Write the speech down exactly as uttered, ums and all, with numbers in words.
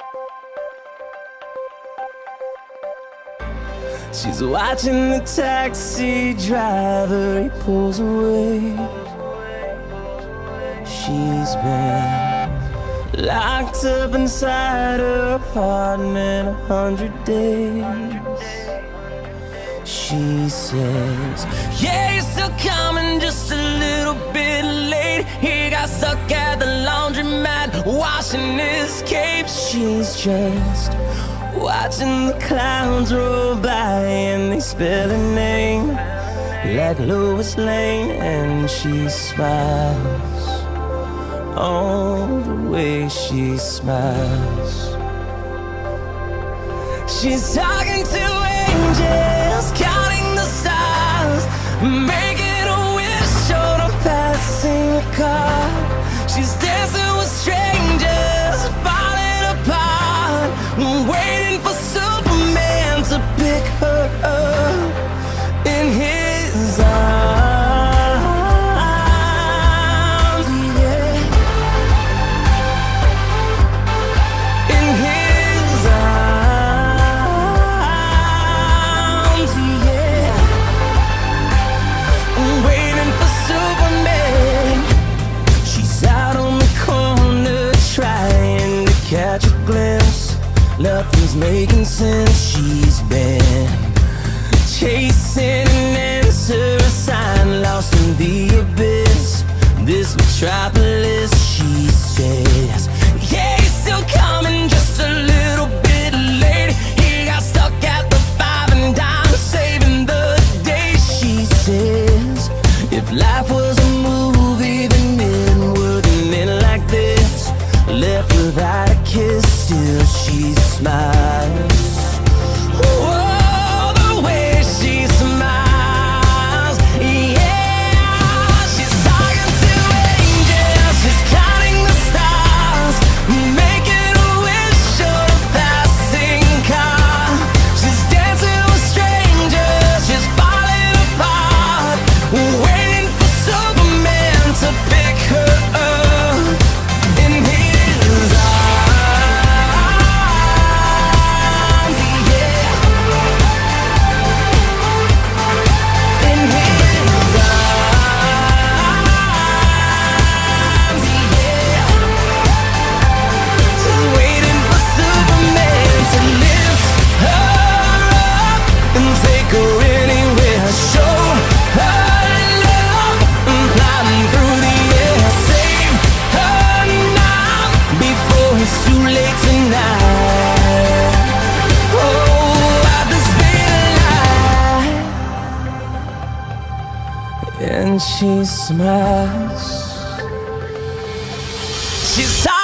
She's watching the taxi driver, he pulls away. She's been locked up inside her apartment a hundred days. She says, yeah, you're still coming, just a little bit late. He got stuck at the laundromat, washing his cape. She's just watching the clowns roll by, and they spell her name like Lois Lane. And she smiles, all the way she smiles. She's talking to angels, counting the stars, making a wish on a passing car. She's dancing with strangers, falling apart, waiting for Superman to pick her up in his arms. Catch a glimpse, nothing's making sense. She's been chasing an answer, a sign lost in the abyss. This metropolis, she says, yeah, he's still coming, just a little bit late. He got stuck at the five and dime, saving the day. She says, if life was a movie, then it wouldn't end like this. Left without a kiss, still she smiles. Oh, the way she smiles, yeah. She's talking to angels, she's counting the stars, making a wish on a passing car. She's dancing with strangers, she's falling apart, waiting for Superman to pick her up in his arms. And she smiles. She's